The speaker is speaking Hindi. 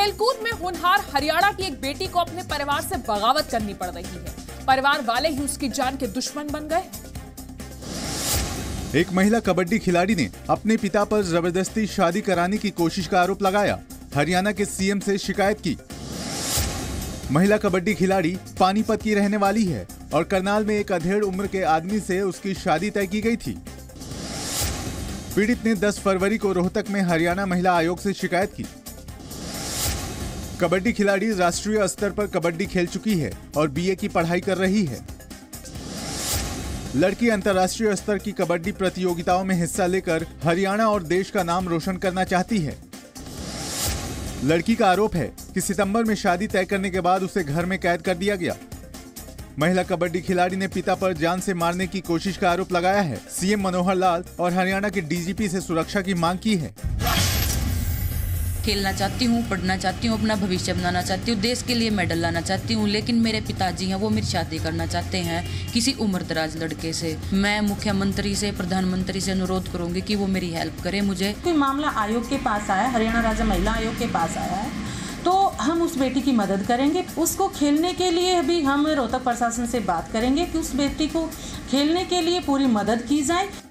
खेलकूद में होनहार हरियाणा की एक बेटी को अपने परिवार से बगावत करनी पड़ रही है। परिवार वाले ही उसकी जान के दुश्मन बन गए। एक महिला कबड्डी खिलाड़ी ने अपने पिता पर जबरदस्ती शादी कराने की कोशिश का आरोप लगाया। हरियाणा के सीएम से शिकायत की। महिला कबड्डी खिलाड़ी पानीपत की रहने वाली है और करनाल में एक अधेड़ उम्र के आदमी से उसकी शादी तय की गई थी। पीड़ित ने 10 फरवरी को रोहतक में हरियाणा महिला आयोग से शिकायत की। कबड्डी खिलाड़ी राष्ट्रीय स्तर पर कबड्डी खेल चुकी है और बीए की पढ़ाई कर रही है। लड़की अंतर्राष्ट्रीय स्तर की कबड्डी प्रतियोगिताओं में हिस्सा लेकर हरियाणा और देश का नाम रोशन करना चाहती है। लड़की का आरोप है कि सितंबर में शादी तय करने के बाद उसे घर में कैद कर दिया गया। महिला कबड्डी खिलाड़ी ने पिता पर जान से मारने की कोशिश का आरोप लगाया है। सीएम मनोहर लाल और हरियाणा के डीजीपी से सुरक्षा की मांग की है। खेलना चाहती हूँ, पढ़ना चाहती हूँ, अपना भविष्य बनाना चाहती हूँ, देश के लिए मेडल लाना चाहती हूँ, लेकिन मेरे पिताजी हैं वो मेरी शादी करना चाहते हैं किसी उम्रदराज लड़के से। मैं मुख्यमंत्री से, प्रधानमंत्री से अनुरोध करूंगी कि वो मेरी हेल्प करे। मुझे कोई मामला आयोग के पास आया, हरियाणा राज्य महिला आयोग के पास आया है, तो हम उस बेटी की मदद करेंगे। उसको खेलने के लिए भी हम रोहतक प्रशासन से बात करेंगे कि उस बेटी को खेलने के लिए पूरी मदद की जाए।